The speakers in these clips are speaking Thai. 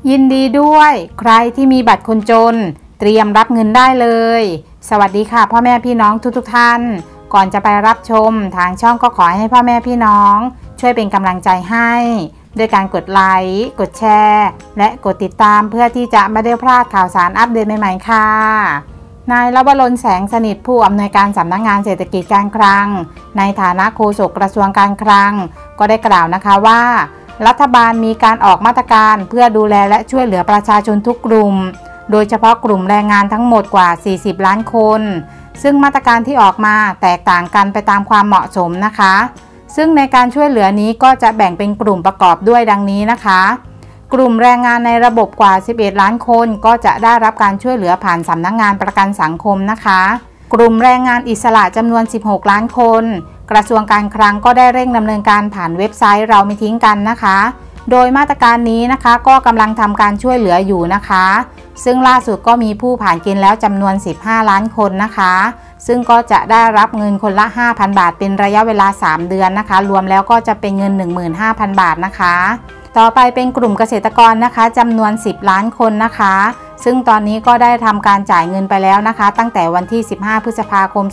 ยินดีด้วยใครที่มีบัตรคนจนเตรียมรับเงินได้เลยสวัสดีค่ะพ่อแม่พี่น้องทุกท่านก่อนจะไปรับชมทางช่องก็ขอให้พ่อแม่พี่น้องช่วยเป็นกำลังใจให้ด้วยการกดไลค์กดแชร์และกดติดตามเพื่อที่จะไม่ได้พลาดข่าวสารอัปเดตใหม่ๆค่ะนายลวรน แสงสนิทผู้อำนวยการสำนักงานเศรษฐกิจการคลังในฐานะโฆษกกระทรวงการคลังก็ได้กล่าวนะคะว่ารัฐบาลมีการออกมาตรการเพื่อดูแลและช่วยเหลือประชาชนทุกกลุ่มโดยเฉพาะกลุ่มแรงงานทั้งหมดกว่า40ล้านคนซึ่งมาตรการที่ออกมาแตกต่างกันไปตามความเหมาะสมนะคะซึ่งในการช่วยเหลือนี้ก็จะแบ่งเป็นกลุ่มประกอบด้วยดังนี้นะคะกลุ่มแรงงานในระบบกว่า11ล้านคนก็จะได้รับการช่วยเหลือผ่านสำนักงานประกันสังคมนะคะกลุ่มแรงงานอิสระจำนวน16ล้านคนกระทรวงการคลังก็ได้เร่งดำเนินการผ่านเว็บไซต์เราไม่ทิ้งกันนะคะโดยมาตรการนี้นะคะก็กำลังทำการช่วยเหลืออยู่นะคะซึ่งล่าสุดก็มีผู้ผ่านเกณฑ์แล้วจำนวน15ล้านคนนะคะซึ่งก็จะได้รับเงินคนละ 5,000 บาทเป็นระยะเวลา3เดือนนะคะรวมแล้วก็จะเป็นเงิน 15,000 บาทนะคะต่อไปเป็นกลุ่มเกษตรกรนะคะจำนวน10ล้านคนนะคะซึ่งตอนนี้ก็ได้ทำการจ่ายเงินไปแล้วนะคะตั้งแต่วันที่15พฤษภาคม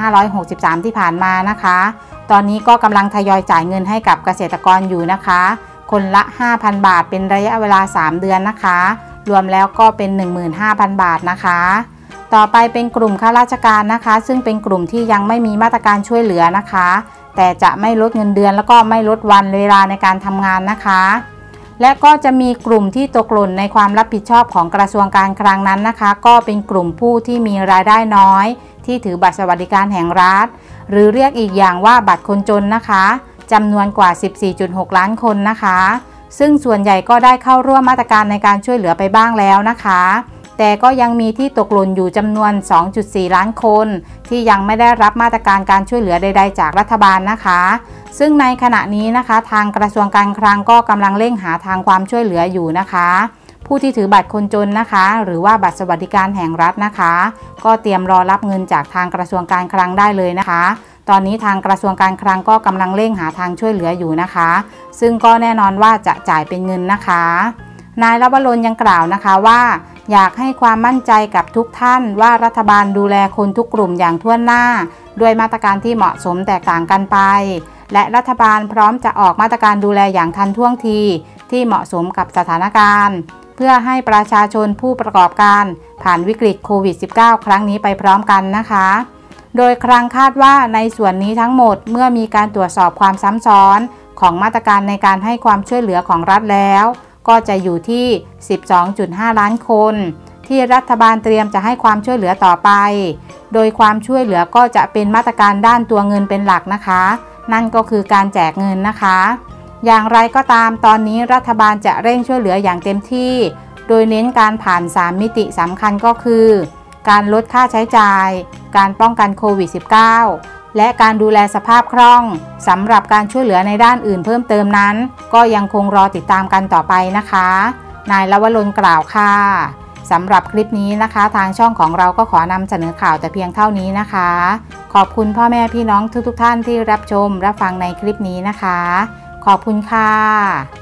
2563ที่ผ่านมานะคะตอนนี้ก็กำลังทยอยจ่ายเงินให้กับเกษตรกรอยู่นะคะคนละ 5,000 บาทเป็นระยะเวลา3เดือนนะคะรวมแล้วก็เป็น 15,000 บาทนะคะต่อไปเป็นกลุ่มข้าราชการนะคะซึ่งเป็นกลุ่มที่ยังไม่มีมาตรการช่วยเหลือนะคะแต่จะไม่ลดเงินเดือนแล้วก็ไม่ลดวันเวลาในการทำงานนะคะและก็จะมีกลุ่มที่ตกหล่นในความรับผิดชอบของกระทรวงการคลังนั้นนะคะก็เป็นกลุ่มผู้ที่มีรายได้น้อยที่ถือบัตรสวัสดิการแห่งรัฐหรือเรียกอีกอย่างว่าบัตรคนจนนะคะจำนวนกว่า 14.6 ล้านคนนะคะซึ่งส่วนใหญ่ก็ได้เข้าร่วมมาตรการในการช่วยเหลือไปบ้างแล้วนะคะแต่ก็ยังมีที่ตกหล่นอยู่จำนวน 2.4 ล้านคนที่ยังไม่ได้รับมาตรการการช่วยเหลือใดๆจากรัฐบาลนะคะซึ่งในขณะนี้นะคะทางกระทรวงการคลังก็กำลังเร่งหาทางความช่วยเหลืออยู่นะคะผู้ที่ถือบัตรคนจนนะคะหรือว่าบัตรสวัสดิการแห่งรัฐนะคะก็เตรียมรอรับเงินจากทางกระทรวงการคลังได้เลยนะคะตอนนี้ทางกระทรวงการคลังก็กำลังเร่งหาทางช่วยเหลืออยู่นะคะซึ่งก็แน่นอนว่าจะจ่ายเป็นเงินนะคะนายลวรนยังกล่าวนะคะว่าอยากให้ความมั่นใจกับทุกท่านว่ารัฐบาลดูแลคนทุกกลุ่มอย่างทั่วหน้าด้วยมาตรการที่เหมาะสมแตกต่างกันไปและรัฐบาลพร้อมจะออกมาตรการดูแลอย่างทันท่วงทีที่เหมาะสมกับสถานการณ์เพื่อให้ประชาชนผู้ประกอบการผ่านวิกฤตโควิด -19 ครั้งนี้ไปพร้อมกันนะคะโดยคลังคาดว่าในส่วนนี้ทั้งหมดเมื่อมีการตรวจสอบความซ้ำซ้อนของมาตรการในการให้ความช่วยเหลือของรัฐแล้วก็จะอยู่ที่ 12.5 ล้านคนที่รัฐบาลเตรียมจะให้ความช่วยเหลือต่อไปโดยความช่วยเหลือก็จะเป็นมาตรการด้านตัวเงินเป็นหลักนะคะนั่นก็คือการแจกเงินนะคะอย่างไรก็ตามตอนนี้รัฐบาลจะเร่งช่วยเหลืออย่างเต็มที่โดยเน้นการผ่าน3มิติสำคัญก็คือการลดค่าใช้จ่ายการป้องกันโควิด -19 และการดูแลสภาพคล่องสำหรับการช่วยเหลือในด้านอื่นเพิ่มเติมนั้นก็ยังคงรอติดตามกันต่อไปนะคะนายลวรนกล่าวค่ะสำหรับคลิปนี้นะคะทางช่องของเราก็ขอนำเสนอข่าวแต่เพียงเท่านี้นะคะขอบคุณพ่อแม่พี่น้องทุกท่านที่รับชมรับฟังในคลิปนี้นะคะขอบคุณค่ะ